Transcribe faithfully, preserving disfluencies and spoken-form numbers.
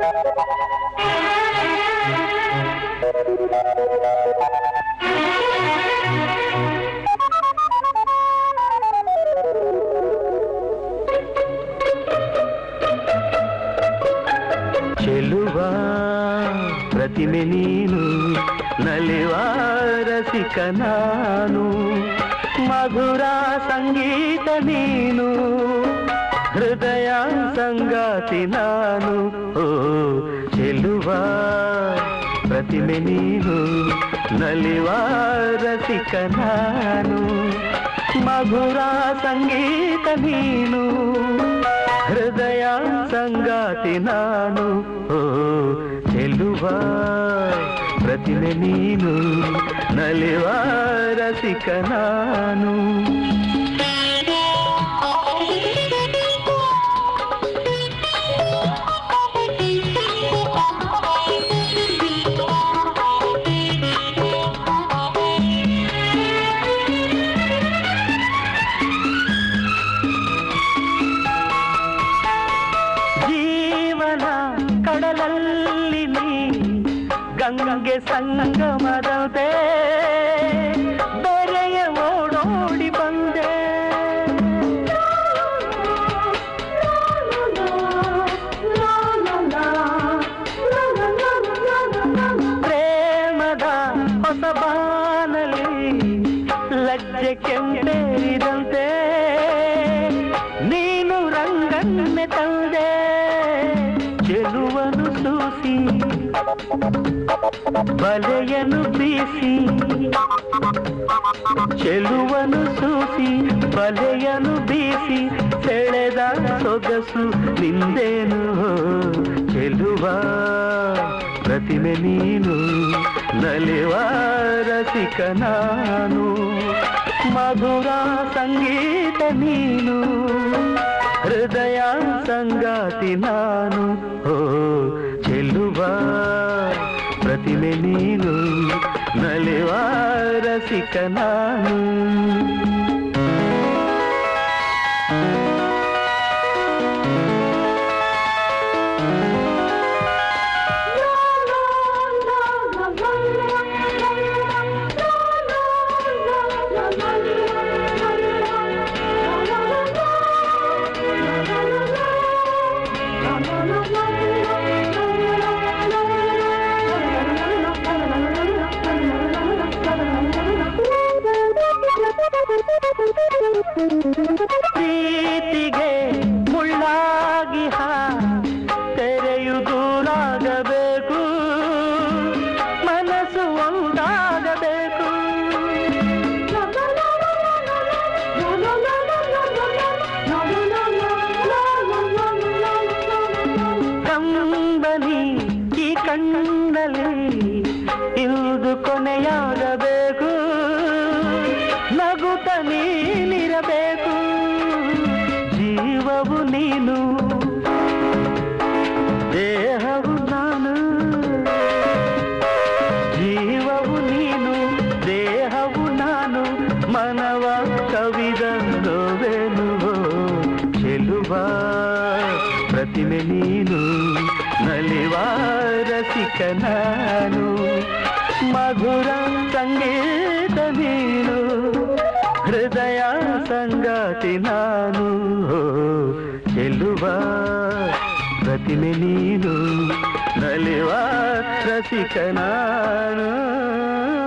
ಚೆಲುವ ಪ್ರತಿಮೆ ನೀನು, ನಲಿವ ರಸಿಕ ನಾನು, ಮಧುರ ಸಂಗೀತ ನೀನು, ಹೃದಯ ಸಂಗಾತಿ ನಾನು. ಓ ಚೆಲುವ ಪ್ರತಿಮೆ ನೀನು, ನಲಿವ ರಸಿಕ ನಾನು, ಮಧುರ ಸಂಗೀತ ನೀನು, ಹೃದಯ ಸಂಗಾತಿ ನಾನು. ಓ ಚೆಲುವ ಪ್ರತಿಮೆ ನೀನು, ನಲಿವ ರಸಿಕ ನಾನು. ಕಡಲಲ್ಲಿ ನೀ ಗಂಗೆ ಸಂಗಮದಂತೆ ಬೆರೆಯ ಓಡೋಡಿ ಬಂದೆ. ಪ್ರೇಮದ ಹೊಸ ಬಾನಲಿ ಲಜ್ಜೆ ಕೆಂಪೇರಿದಂತೆ ನೀನು ರಂಗನ್ನೆ ತಂದೆ. ಚೆಲುವನು ಸೂಸಿ ಬಲೆಯನು ಬೀಸಿ, ಚೆಲುವನು ಸೂಸಿ ಬಲೆಯನು ಬೀಸಿ, ಸೆಳೆದ ಸೊಗಸು ನಿಂದೇನು. ಚೆಲುವ ಪ್ರತಿಮೆ ನೀನು, ನಲಿವ ರಸಿಕ ನಾನು, ಮಧುರ ಸಂಗೀತ ನೀನು, ಹೃದಯ ಸಂಗಾತಿ ನಾನು. ಓ ಚೆಲುವ ಪ್ರತಿಮೆ ನೀನು, ನಲಿವ ರಸಿಕ ನಾನು. ಪ್ರೀತಿಗೆ ಮುಳ್ಳಾಗಿ ಹಾ ತೆರೆಯು ದೂರಾಗಬೇಕು, ಮನಸ್ಸು ಒಂದಾಗಬೇಕು. ಕಂಬನಿ ಈ ಕಣ್ಣಲ್ಲಿ ಇಳಿದು ಕೊನೆಯಾಗಬೇಕು, ನಗುತ್ತ ನೀನಿರಬೇಕು. ಜೀವವು ನೀನು, ದೇಹವು ನಾನು, ಜೀವವು ನೀನು, ದೇಹವು ನಾನು, ಮನವ ಕವಿದ ನೋವೇನು. ಚೆಲುವ ಪ್ರತಿಮೆ ನೀನು, ನಲಿವ ರಸಿಕ ನಾನು, ಮಧುರ ಸಂಗೀತ ನೀನು, ಹೃದಯ ಸಂಗಾತಿ ನಾನು. ಚೆಲುವ ಪ್ರತಿಮೆ ನೀನು, ನಲಿವ ರಸಿಕ ನಾನು.